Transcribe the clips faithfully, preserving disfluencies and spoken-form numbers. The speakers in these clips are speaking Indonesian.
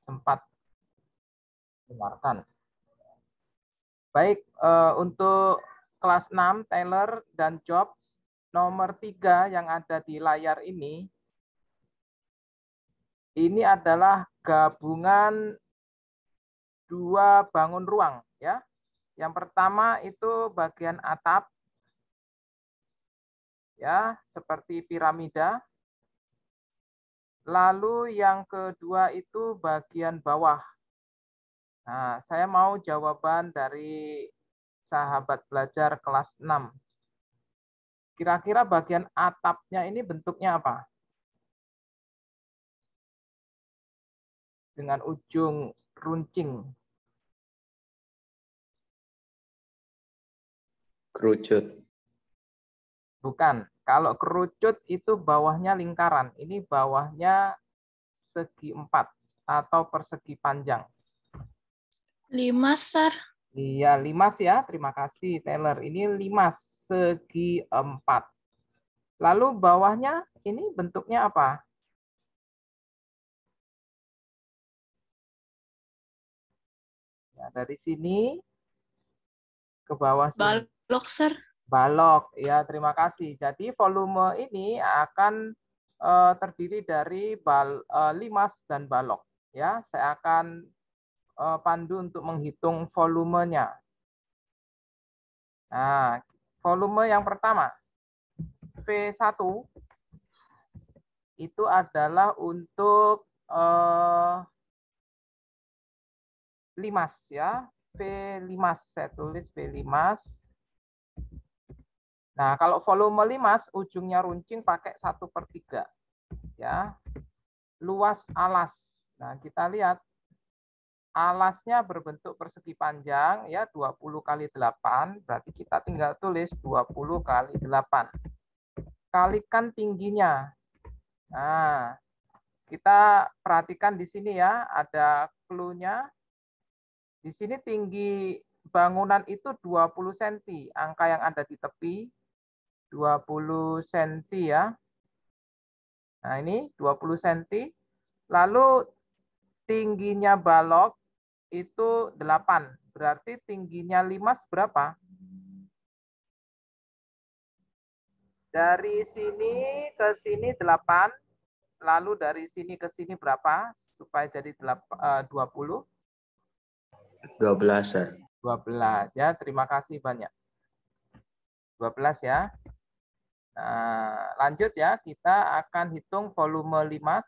sempat dengarkan. Baik, eh, untuk kelas enam, Taylor dan Jobs, nomor tiga yang ada di layar ini, ini adalah gabungan dua bangun ruang. Ya. Yang pertama itu bagian atap, ya, seperti piramida. Lalu yang kedua itu bagian bawah. Nah, saya mau jawaban dari sahabat belajar kelas enam. Kira-kira bagian atapnya ini bentuknya apa? Dengan ujung runcing. Kerucut. Bukan. Kalau kerucut itu bawahnya lingkaran. Ini bawahnya segi empat atau persegi panjang. Limas, Sar. Iya, limas ya. Terima kasih, Taylor. Ini limas segi empat. Lalu bawahnya ini bentuknya apa? Ya, dari sini ke bawah sini. Balok, Sar. Balok, ya terima kasih. Jadi volume ini akan uh, terdiri dari bal, uh, limas dan balok. Ya, saya akan uh, pandu untuk menghitung volumenya. Nah, volume yang pertama, V satu, itu adalah untuk uh, limas ya, V limas, saya tulis V limas. Nah, kalau volume limas, ujungnya runcing pakai satu per tiga. Ya. Luas alas. Nah, kita lihat. Alasnya berbentuk persegi panjang, ya dua puluh kali delapan. Berarti kita tinggal tulis dua puluh kali delapan. Kalikan tingginya. Nah, kita perhatikan di sini ya, ada clue-nya. Di sini tinggi bangunan itu dua puluh sentimeter. Angka yang ada di tepi dua puluh sentimeter ya. Nah, ini dua puluh sentimeter. Lalu tingginya balok itu delapan. Berarti tingginya limas berapa? Dari sini ke sini delapan. Lalu dari sini ke sini berapa? Supaya jadi dua puluh. dua belas, Sir. dua belas ya. Terima kasih banyak. dua belas ya. Nah, lanjut ya, kita akan hitung volume limas.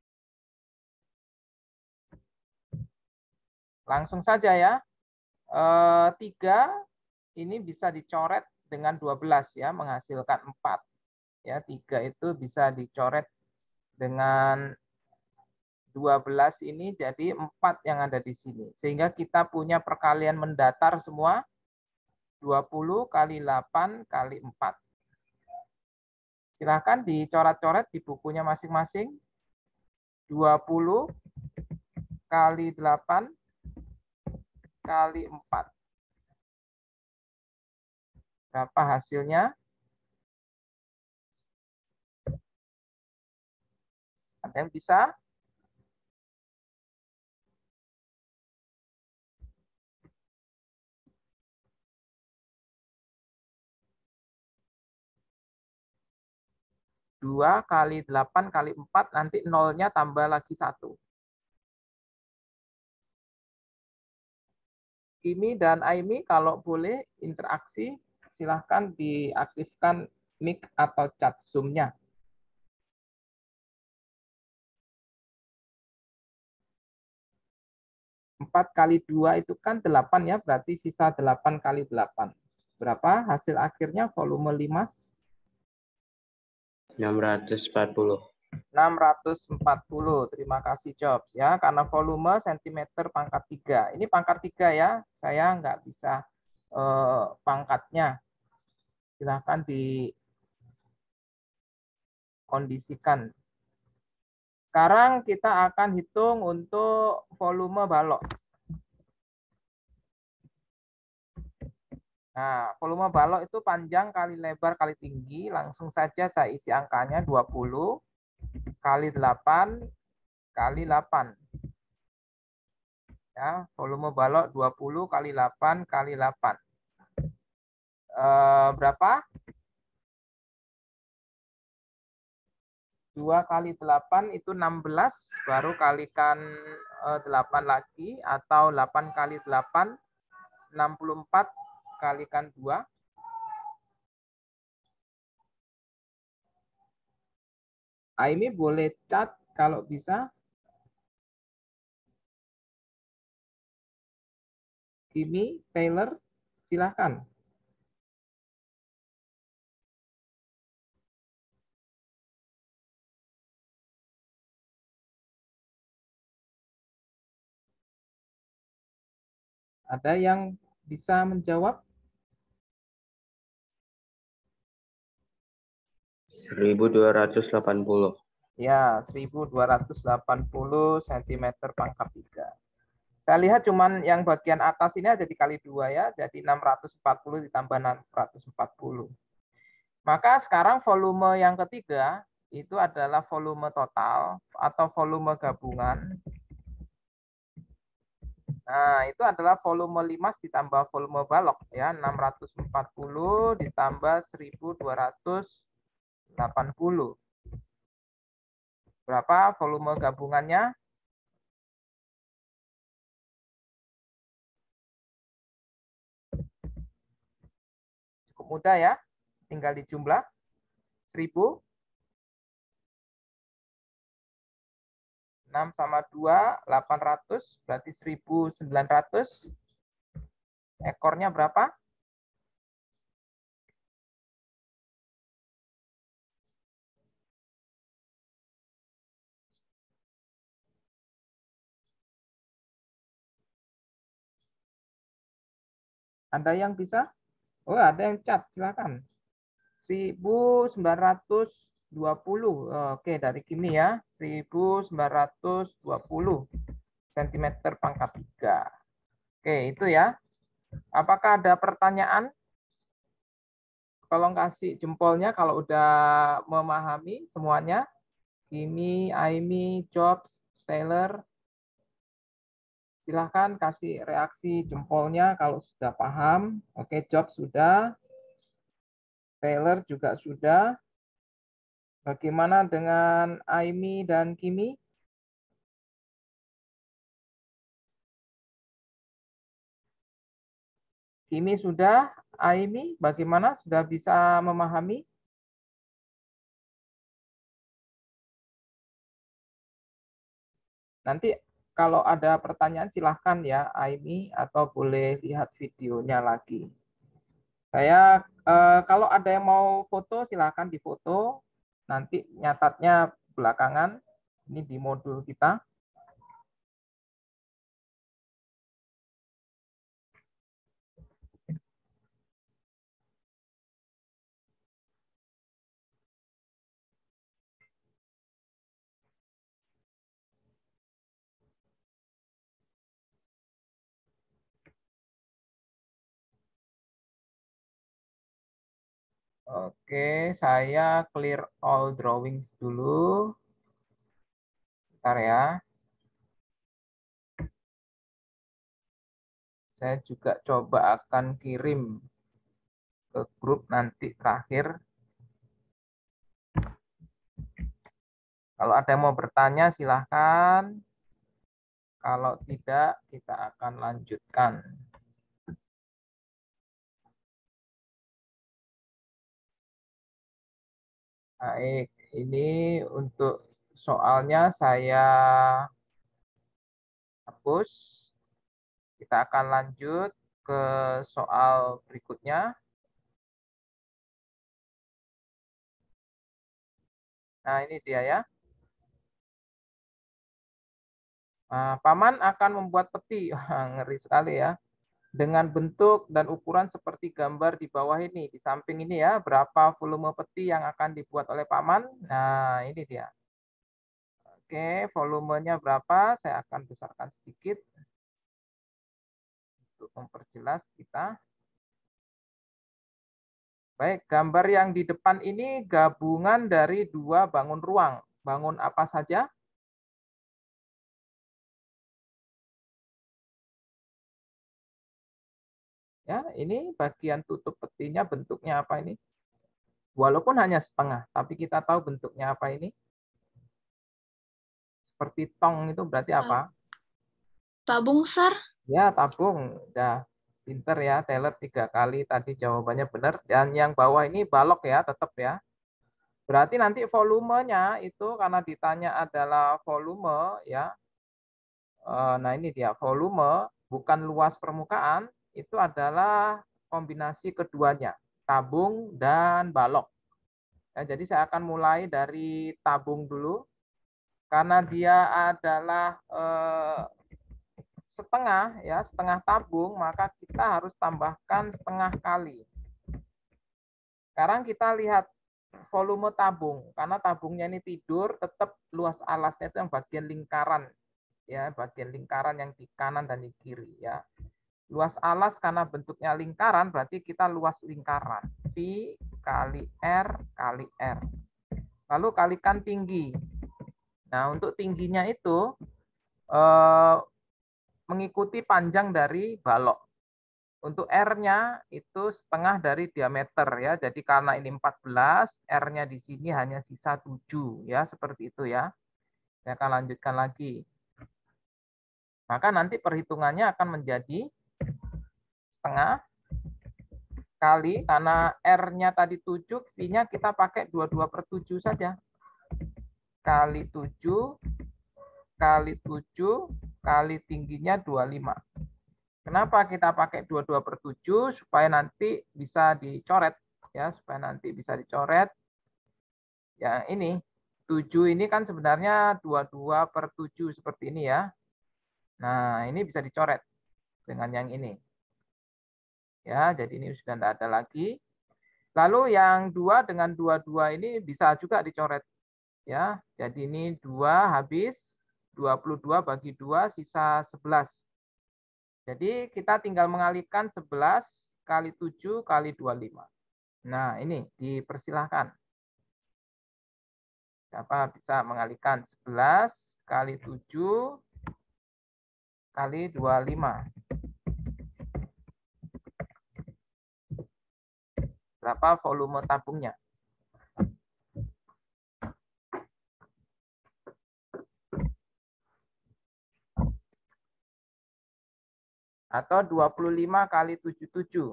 Langsung saja ya. E, tiga ini bisa dicoret dengan dua belas ya, menghasilkan empat. Ya, tiga itu bisa dicoret dengan dua belas ini jadi empat yang ada di sini. Sehingga kita punya perkalian mendatar semua dua puluh kali delapan kali empat. Silahkan dicoret-coret di bukunya masing-masing. dua puluh kali delapan kali empat. Berapa hasilnya? Ada yang bisa? dua kali delapan kali empat, nanti nolnya tambah lagi satu. Kimi dan Aimi kalau boleh interaksi, silahkan diaktifkan mic atau chat Zoom-nya. empat kali dua itu kan delapan ya, berarti sisa delapan kali delapan. Berapa hasil akhirnya volume limas? enam ratus empat puluh. enam ratus empat puluh. Terima kasih Jobs ya, karena volume sentimeter pangkat tiga. Ini pangkat tiga ya, saya nggak bisa eh, pangkatnya. Silahkan dikondisikan. Sekarang kita akan hitung untuk volume balok. Nah, volume balok itu panjang kali lebar kali tinggi. Langsung saja saya isi angkanya dua puluh kali delapan kali delapan. Ya, volume balok dua puluh kali delapan kali delapan. Eh, berapa? dua kali delapan itu enam belas, baru kalikan eh, delapan lagi, atau delapan kali delapan, enam puluh empat, kalikan dua. Aimi boleh cat kalau bisa. Kimi, Taylor, silahkan. Ada yang bisa menjawab? seribu dua ratus delapan puluh. Ya, seribu dua ratus delapan puluh sentimeter pangkat tiga. Saya lihat cuman yang bagian atas ini ada dikali dua ya, jadi enam ratus empat puluh ditambah enam ratus empat puluh. Maka sekarang volume yang ketiga itu adalah volume total atau volume gabungan. Nah, itu adalah volume limas ditambah volume balok ya, enam ratus empat puluh ditambah seribu dua ratus delapan puluh. Berapa volume gabungannya? Cukup mudah ya, tinggal dijumlah. seribu, enam sama dua, delapan ratus, berarti seribu sembilan ratus. Ekornya berapa? Ada yang bisa? Oh, ada yang cat, silakan. seribu sembilan ratus dua puluh. Oke, dari Kimi ya. seribu sembilan ratus dua puluh sentimeter pangkat tiga. Oke, itu ya. Apakah ada pertanyaan? Tolong kasih jempolnya kalau udah memahami semuanya. Kimi, Aimi, Jobs, Taylor. Silahkan kasih reaksi jempolnya kalau sudah paham. Oke, Jobs sudah. Taylor juga sudah. Bagaimana dengan Aimi dan Kimi? Kimi sudah, Aimi bagaimana? Sudah bisa memahami? Nanti kalau ada pertanyaan silahkan ya Aimi, atau boleh lihat videonya lagi. Saya eh, kalau ada yang mau foto silahkan difoto. Nanti nyatatnya belakangan. Ini di modul kita. Oke, saya clear all drawings dulu. Bentar ya. Saya juga coba akan kirim ke grup nanti terakhir. Kalau ada yang mau bertanya silahkan. Kalau tidak, kita akan lanjutkan. Baik, ini untuk soalnya saya hapus. Kita akan lanjut ke soal berikutnya. Nah, ini dia ya. Nah, Paman akan membuat peti. Ngeri sekali ya. Dengan bentuk dan ukuran seperti gambar di bawah ini. Di samping ini ya, berapa volume peti yang akan dibuat oleh Paman. Nah, ini dia. Oke, volumenya berapa? Saya akan besarkan sedikit untuk memperjelas kita. Baik, gambar yang di depan ini gabungan dari dua bangun ruang. Bangun apa saja? Ya, ini bagian tutup petinya bentuknya apa ini? Walaupun hanya setengah, tapi kita tahu bentuknya apa ini? Seperti tong itu berarti apa? Tabung, Sar. Ya, tabung. Udah pinter ya, Taylor tiga kali tadi jawabannya benar. Dan yang bawah ini balok ya, tetap ya. Berarti nanti volumenya itu karena ditanya adalah volume ya. Nah ini dia volume, bukan luas permukaan, itu adalah kombinasi keduanya, tabung dan balok. Ya, jadi saya akan mulai dari tabung dulu. Karena dia adalah eh, setengah ya, setengah tabung, maka kita harus tambahkan setengah kali. Sekarang kita lihat volume tabung, karena tabungnya ini tidur, tetap luas alasnya itu yang bagian lingkaran, ya bagian lingkaran yang di kanan dan di kiri, ya. Luas alas karena bentuknya lingkaran, berarti kita luas lingkaran. V kali R kali R. Lalu kalikan tinggi. Nah, untuk tingginya itu eh, mengikuti panjang dari balok. Untuk R-nya itu setengah dari diameter ya. Jadi karena ini empat belas, R-nya di sini hanya sisa tujuh ya, seperti itu ya. Saya akan lanjutkan lagi. Maka nanti perhitungannya akan menjadi setengah kali, karena R-nya tadi tujuh, V-nya kita pakai dua puluh dua per tujuh saja. Kali tujuh, kali tujuh, kali tingginya dua puluh lima. Kenapa kita pakai dua puluh dua per tujuh? Supaya nanti bisa dicoret. Ya, supaya nanti bisa dicoret. Ya, ini. tujuh ini kan sebenarnya dua puluh dua per tujuh seperti ini ya. Nah, ini bisa dicoret dengan yang ini. Ya, jadi ini sudah tidak ada lagi. Lalu yang dua dengan dua puluh dua ini bisa juga dicoret. Ya, jadi ini dua habis, dua puluh dua bagi dua sisa sebelas. Jadi kita tinggal mengalihkan sebelas kali tujuh kali dua puluh lima. Nah, ini dipersilahkan. Siapa bisa mengalihkan sebelas kali tujuh kali dua puluh lima. Berapa volume tabungnya? Atau dua puluh lima kali tujuh puluh tujuh.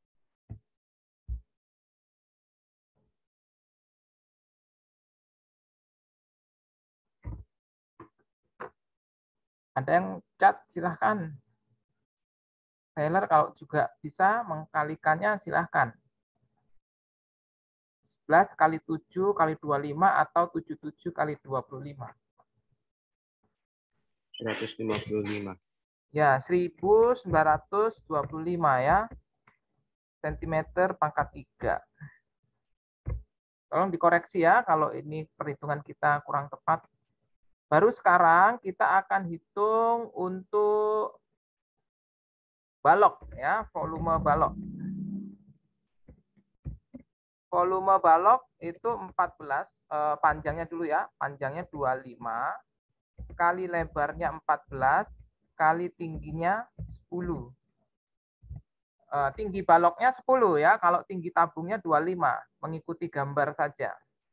Ada yang cat, silahkan. Taylor kalau juga bisa mengkalikannya, silahkan. sebelas kali tujuh kali dua puluh lima atau tujuh puluh tujuh kali dua puluh lima. seratus lima puluh lima. Ya, seribu sembilan ratus dua puluh lima ya. Sentimeter pangkat tiga. Tolong dikoreksi ya kalau ini perhitungan kita kurang tepat. Baru sekarang kita akan hitung untuk balok ya, volume balok. Volume balok itu empat belas, eh, panjangnya dulu ya, panjangnya dua puluh lima, kali lebarnya empat belas, kali tingginya sepuluh. Eh, tinggi baloknya sepuluh ya, kalau tinggi tabungnya dua puluh lima, mengikuti gambar saja.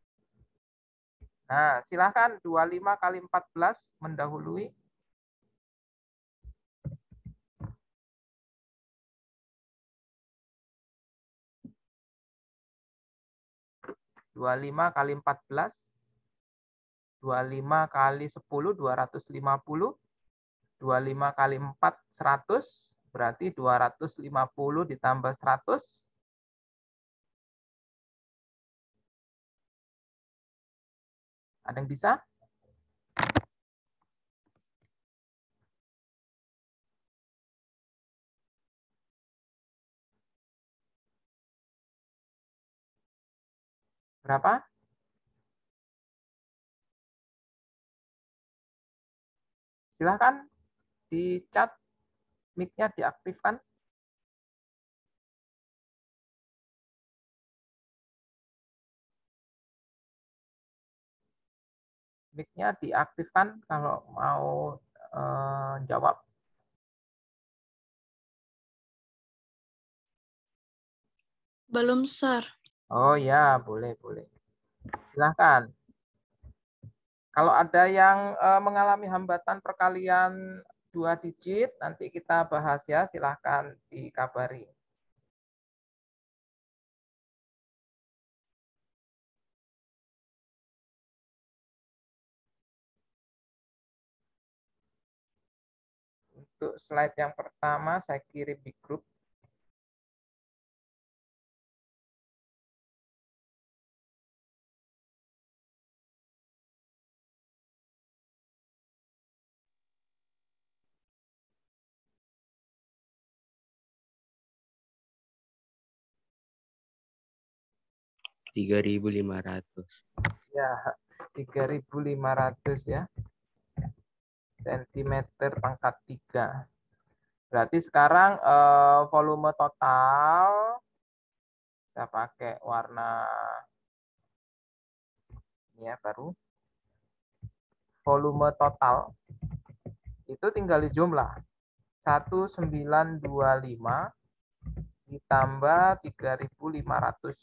Nah, silahkan dua puluh lima kali empat belas mendahului. dua puluh lima kali empat belas. dua puluh lima kali sepuluh, dua ratus lima puluh. dua puluh lima kali empat, seratus. Berarti dua ratus lima puluh ditambah seratus. Ada yang bisa? Berapa? Silahkan di chat, mic-nya diaktifkan. Mic-nya diaktifkan kalau mau eh, jawab. Belum, Sir. Oh ya, boleh, boleh. Silahkan. Kalau ada yang uh, mengalami hambatan perkalian dua digit, nanti kita bahas ya, silahkan dikabari. Untuk slide yang pertama, saya kirim di grup. tiga ribu lima ratus. Ya, tiga ribu lima ratus ya. Sentimeter pangkat tiga. Berarti sekarang eh, volume total, saya pakai warna ini ya baru. Volume total itu tinggal dijumlah. seribu sembilan ratus dua puluh lima ditambah tiga ribu lima ratus.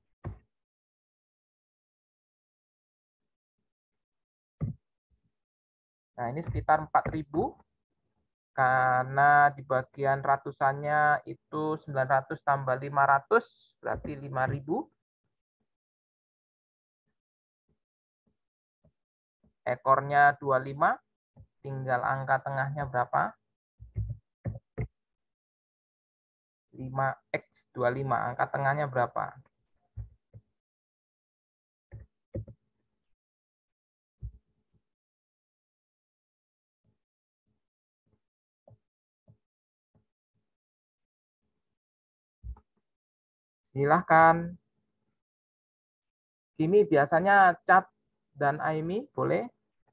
Nah, ini sekitar empat ribu. Karena di bagian ratusannya itu sembilan ratus tambah lima ratus, berarti lima ribu. Ekornya dua puluh lima, tinggal angka tengahnya berapa? lima X dua puluh lima, angka tengahnya berapa? Silahkan. Kimi biasanya Cat dan Aimi, boleh?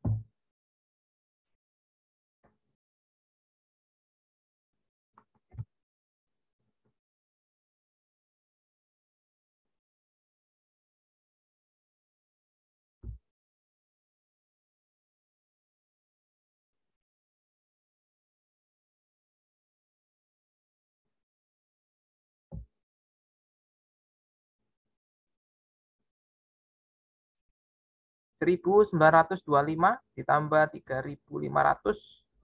seribu sembilan ratus dua puluh lima ditambah tiga ribu lima ratus.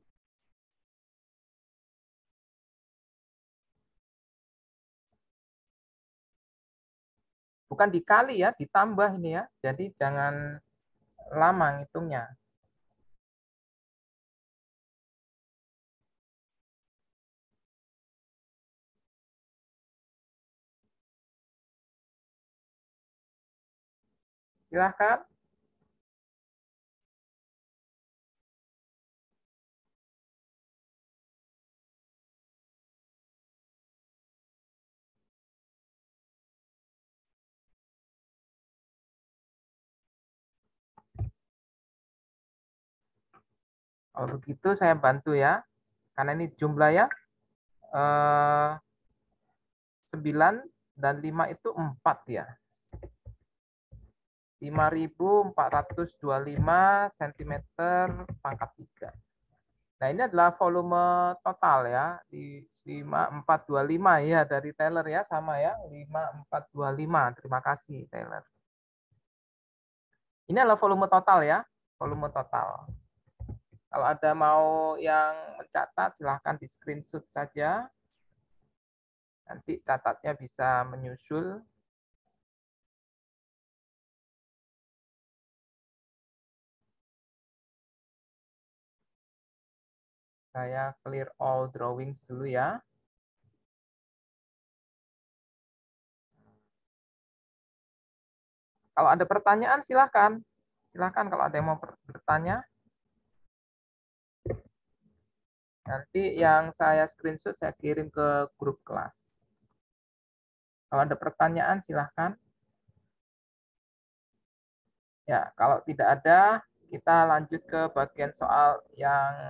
Bukan dikali ya, ditambah ini ya. Jadi jangan lama ngitungnya. Silahkan. Kalau begitu saya bantu ya. Karena ini jumlah ya. Eh, sembilan dan lima itu empat ya. lima ribu empat ratus dua puluh lima sentimeter pangkat tiga. Nah, ini adalah volume total ya. Di lima empat dua lima ya dari Taylor ya, sama ya. lima empat dua lima. Terima kasih Taylor. Ini adalah volume total ya. Volume total. Kalau ada mau yang mencatat, silahkan di screenshot saja. Nanti catatnya bisa menyusul. Saya clear all drawings dulu ya. Kalau ada pertanyaan, silahkan. Silahkan kalau ada yang mau bertanya. Nanti yang saya screenshot, saya kirim ke grup kelas. Kalau ada pertanyaan, silahkan. Ya, kalau tidak ada, kita lanjut ke bagian soal yang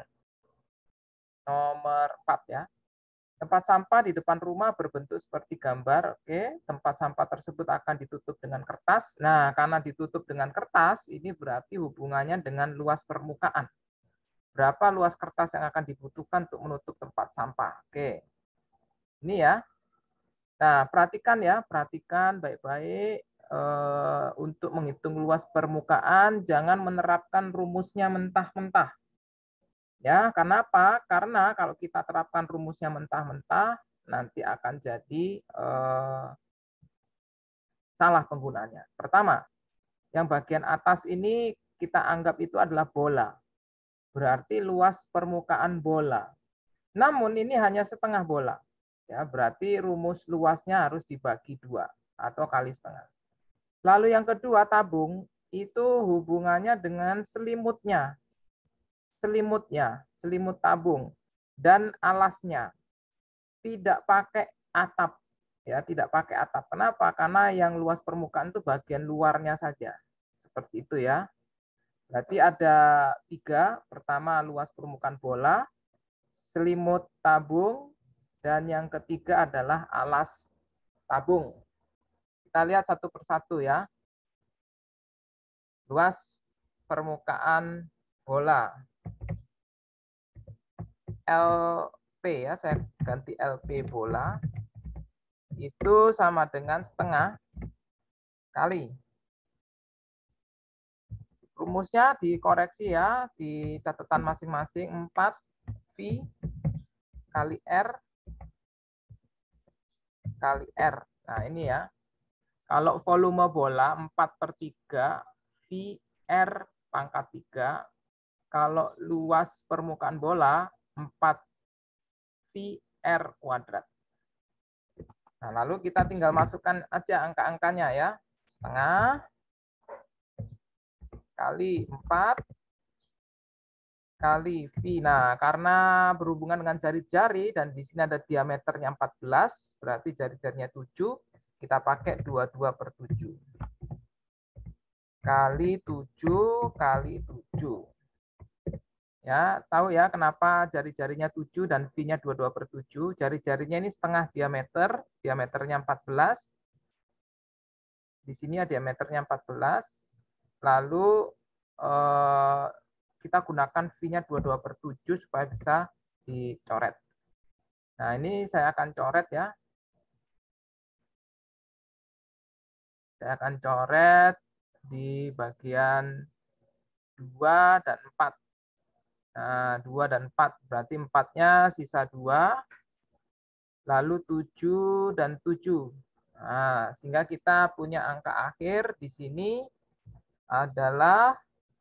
nomor empat ya. Tempat sampah di depan rumah berbentuk seperti gambar. Oke, tempat sampah tersebut akan ditutup dengan kertas. Nah, karena ditutup dengan kertas, ini berarti hubungannya dengan luas permukaan. Berapa luas kertas yang akan dibutuhkan untuk menutup tempat sampah? Oke. Ini ya. Nah, perhatikan ya, perhatikan baik-baik eh, untuk menghitung luas permukaan, jangan menerapkan rumusnya mentah-mentah. Ya, karena apa? Karena kalau kita terapkan rumusnya mentah-mentah, nanti akan jadi eh, salah penggunaannya. Pertama, yang bagian atas ini kita anggap itu adalah bola. Berarti luas permukaan bola. Namun ini hanya setengah bola. Ya, berarti rumus luasnya harus dibagi dua atau kali setengah. Lalu yang kedua, tabung itu hubungannya dengan selimutnya. Selimutnya, selimut tabung dan alasnya. Tidak pakai atap. Ya, tidak pakai atap. Kenapa? Karena yang luas permukaan itu bagian luarnya saja. Seperti itu ya. Berarti ada tiga. Pertama, luas permukaan bola, selimut tabung, dan yang ketiga adalah alas tabung. Kita lihat satu persatu ya. Luas permukaan bola. L P ya, saya ganti L P bola. Itu sama dengan setengah kali. Rumusnya dikoreksi ya, di catatan masing-masing empat V kali R kali R. Nah ini ya, kalau volume bola empat per tiga V R pangkat tiga, kalau luas permukaan bola empat V R kuadrat. Nah lalu kita tinggal masukkan aja angka-angkanya ya, setengah kali empat kali V. Nah, karena berhubungan dengan jari-jari dan di sini ada diameternya empat belas, berarti jari-jarinya tujuh, kita pakai dua puluh dua per tujuh. Kali tujuh kali tujuh. Ya, tahu ya kenapa jari-jarinya tujuh dan V-nya dua puluh dua per tujuh. Jari-jarinya ini setengah diameter, diameternya empat belas. Di sini ya diameternya empat belas. Lalu eh, kita gunakan V-nya dua puluh dua per tujuh supaya bisa dicoret. Nah, ini saya akan coret ya. Saya akan coret di bagian dua dan empat. Nah, dua dan empat. Berarti empatnya sisa dua. Lalu tujuh dan tujuh. Nah, sehingga kita punya angka akhir di sini adalah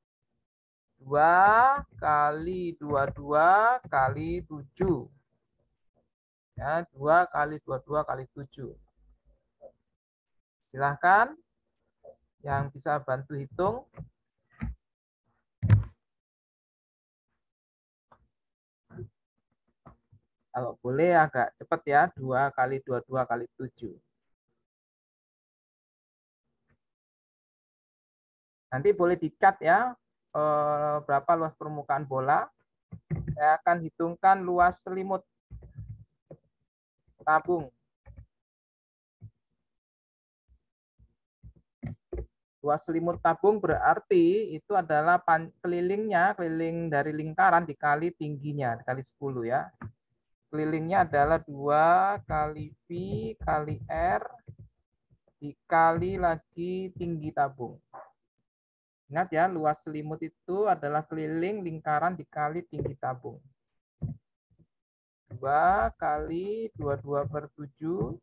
dua kali dua puluh dua kali tujuh. Ya, dua kali dua puluh dua kali tujuh. Silahkan yang bisa bantu hitung. Kalau boleh agak cepat ya, dua kali dua puluh dua kali tujuh. Nanti boleh dicat ya, eh, berapa luas permukaan bola. Saya akan hitungkan luas selimut tabung. Luas selimut tabung berarti itu adalah kelilingnya, keliling dari lingkaran dikali tingginya, dikali sepuluh ya. Kelilingnya adalah dua kali V kali R dikali lagi tinggi tabung. Ingat ya, luas selimut itu adalah keliling lingkaran dikali tinggi tabung. dua kali dua puluh dua per tujuh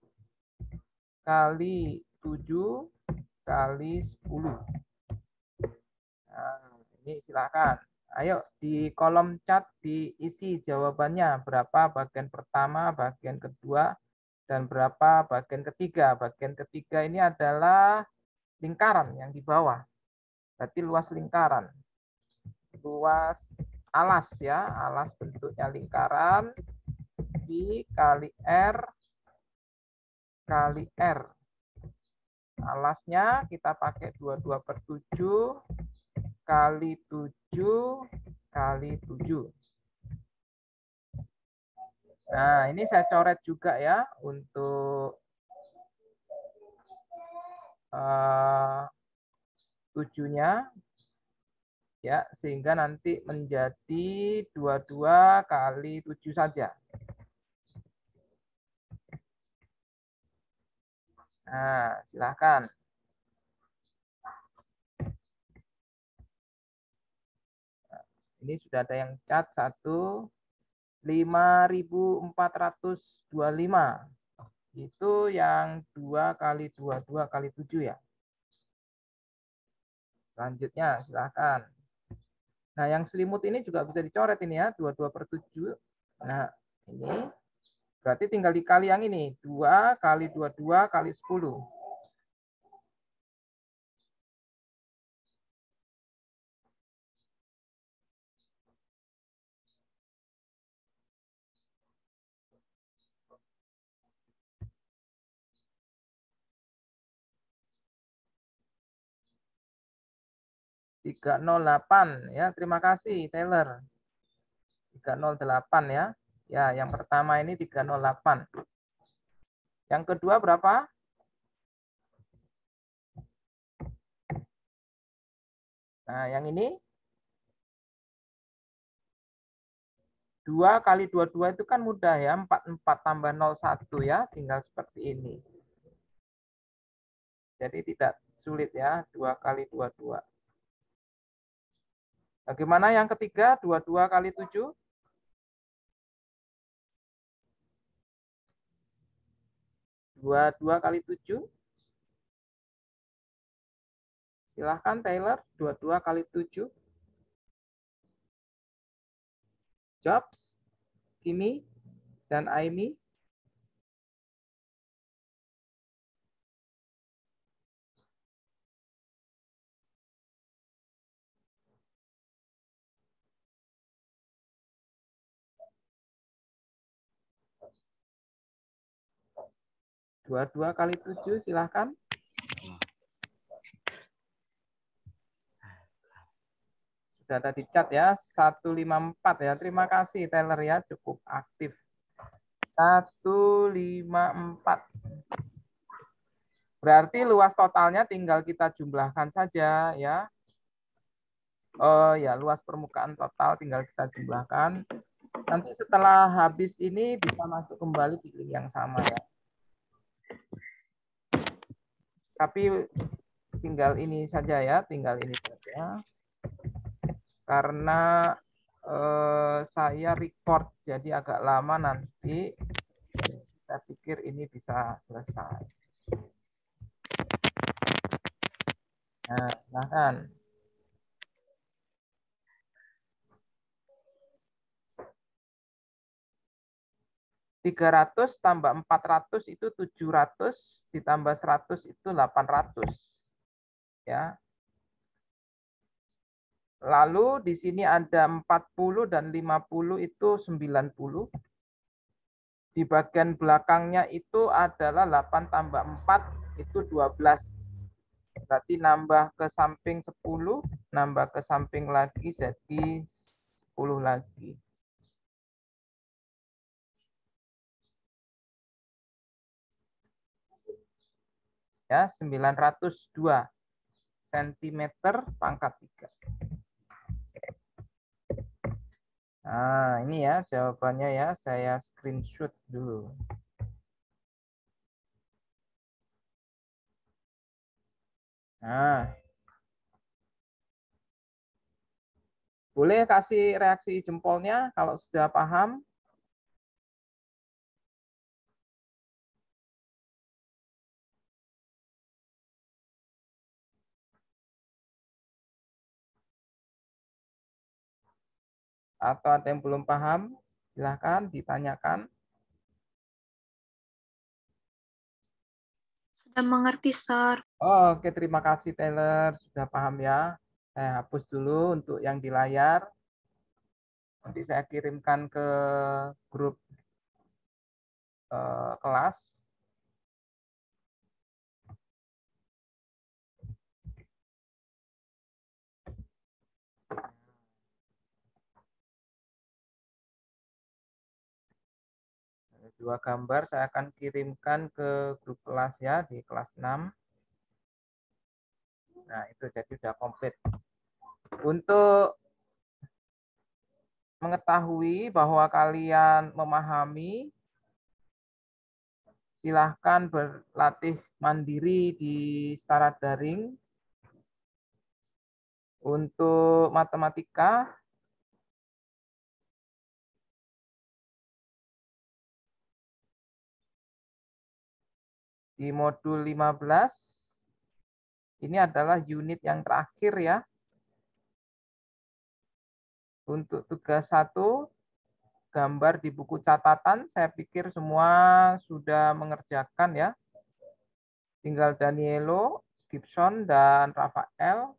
kali tujuh kali sepuluh. Nah, ini silakan. Ayo di kolom chat diisi jawabannya. Berapa bagian pertama, bagian kedua, dan berapa bagian ketiga. Bagian ketiga ini adalah lingkaran yang di bawah. Berarti luas lingkaran. Luas alas ya. Alas bentuknya lingkaran. V kali R kali R. Alasnya kita pakai dua puluh dua per tujuh kali tujuh kali tujuh. Nah, ini saya coret juga ya untuk uh, tujuhnya. Ya, sehingga nanti menjadi dua puluh dua kali tujuh saja. Nah, silahkan. Ini sudah ada yang cat satu, lima ribu empat ratus dua puluh lima. Itu yang dua kali dua, dua kali tujuh ya. Selanjutnya silahkan. Nah, yang selimut ini juga bisa dicoret ini ya, dua puluh dua per tujuh. Nah, ini berarti tinggal dikali yang ini, dua kali dua puluh dua kali sepuluh. tiga nol delapan ya, terima kasih Taylor. tiga nol delapan ya. Ya, yang pertama ini tiga nol delapan. Yang kedua berapa? Nah, yang ini dua kali dua puluh dua itu kan mudah ya, empat puluh empat tambah nol satu ya, tinggal seperti ini. Jadi tidak sulit ya, dua kali dua puluh dua. Bagaimana yang ketiga, dua puluh dua kali tujuh? dua puluh dua kali tujuh? Silahkan Taylor, dua puluh dua kali tujuh. Jobs, Kimi, dan Aimi. dua puluh dua kali tujuh, silahkan. Sudah ada di chat ya, seratus lima puluh empat ya. Terima kasih Taylor ya, cukup aktif. seratus lima puluh empat. Berarti luas totalnya tinggal kita jumlahkan saja ya. Oh ya, luas permukaan total tinggal kita jumlahkan. Nanti setelah habis ini bisa masuk kembali di link yang sama ya. Tapi tinggal ini saja ya, tinggal ini saja. Karena eh, saya record jadi agak lama nanti. Saya pikir ini bisa selesai. Nah, silahkan. tiga ratus tambah empat ratus itu tujuh ratus, ditambah seratus itu delapan ratus. Ya. Lalu di sini ada empat puluh dan lima puluh itu sembilan puluh. Di bagian belakangnya itu adalah delapan tambah empat itu dua belas. Berarti nambah ke samping sepuluh, nambah ke samping lagi jadi sepuluh lagi. Ya, sembilan ratus dua sentimeter pangkat tiga. Nah, ini ya jawabannya ya, saya screenshot dulu. Nah, boleh kasih reaksi jempolnya kalau sudah paham. Atau ada yang belum paham, silahkan ditanyakan. Sudah mengerti, Sir. Oh, oke, terima kasih Taylor, sudah paham ya. Saya hapus dulu untuk yang di layar. Nanti saya kirimkan ke grup eh, kelas. Dua gambar saya akan kirimkan ke grup kelas ya, di kelas enam. Nah, itu jadi sudah komplit. Untuk mengetahui bahwa kalian memahami, silahkan berlatih mandiri di setara daring. Untuk matematika, di modul lima belas, ini adalah unit yang terakhir ya. Untuk tugas satu, gambar di buku catatan, saya pikir semua sudah mengerjakan ya. Tinggal Danielo, Gibson, dan Rafael.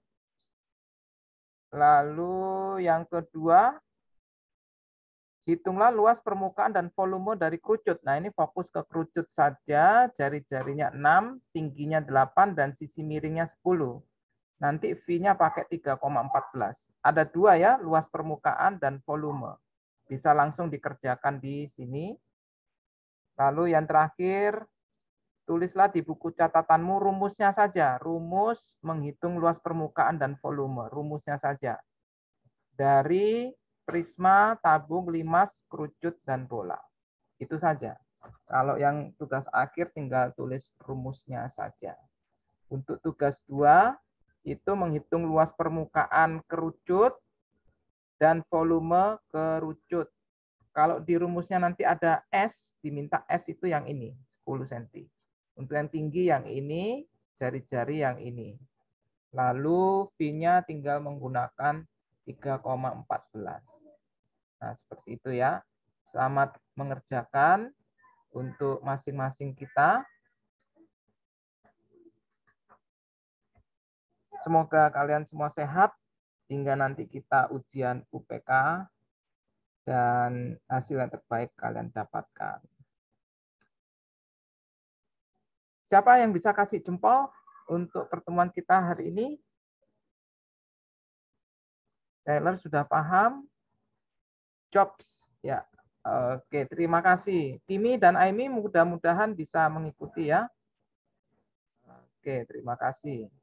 Lalu yang kedua, hitunglah luas permukaan dan volume dari kerucut. Nah, ini fokus ke kerucut saja, jari-jarinya enam, tingginya delapan, dan sisi miringnya sepuluh. Nanti V-nya pakai tiga koma empat belas. Ada dua ya, luas permukaan dan volume. Bisa langsung dikerjakan di sini. Lalu yang terakhir, tulislah di buku catatanmu rumusnya saja. Rumus menghitung luas permukaan dan volume. Rumusnya saja. Dari prisma, tabung, limas, kerucut, dan bola. Itu saja. Kalau yang tugas akhir tinggal tulis rumusnya saja. Untuk tugas dua, itu menghitung luas permukaan kerucut dan volume kerucut. Kalau di rumusnya nanti ada S, diminta S itu yang ini, sepuluh sentimeter. Untuk yang tinggi yang ini, jari-jari yang ini. Lalu V-nya tinggal menggunakan tiga koma empat belas. Nah, seperti itu ya. Selamat mengerjakan untuk masing-masing kita. Semoga kalian semua sehat hingga nanti kita ujian U P K dan hasil yang terbaik kalian dapatkan. Siapa yang bisa kasih jempol untuk pertemuan kita hari ini? Taylor sudah paham? Jobs, ya. Oke, terima kasih. Timi dan Aimi mudah-mudahan bisa mengikuti ya. Oke, terima kasih.